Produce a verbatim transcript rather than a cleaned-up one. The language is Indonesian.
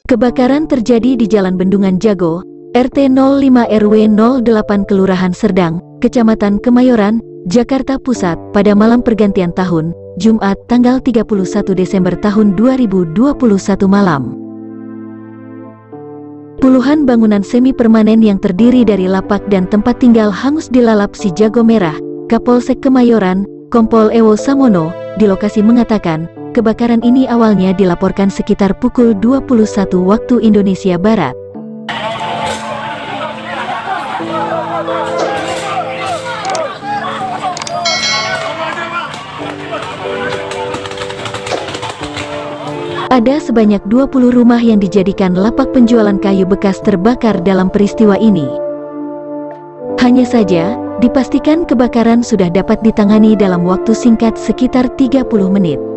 Kebakaran terjadi di Jalan Bendungan Jago, R T nol lima R W nol delapan Kelurahan Serdang, Kecamatan Kemayoran, Jakarta Pusat pada malam pergantian tahun, Jumat tanggal tiga puluh satu Desember tahun dua ribu dua puluh satu malam. Puluhan bangunan semi permanen yang terdiri dari lapak dan tempat tinggal hangus dilalap si Jago Merah. Kapolsek Kemayoran, Kompol Ewo Samono, di lokasi mengatakan, kebakaran ini awalnya dilaporkan sekitar pukul dua puluh satu waktu Indonesia Barat. Ada sebanyak dua puluh rumah yang dijadikan lapak penjualan kayu bekas terbakar dalam peristiwa ini. Hanya saja, dipastikan kebakaran sudah dapat ditangani dalam waktu singkat sekitar tiga puluh menit.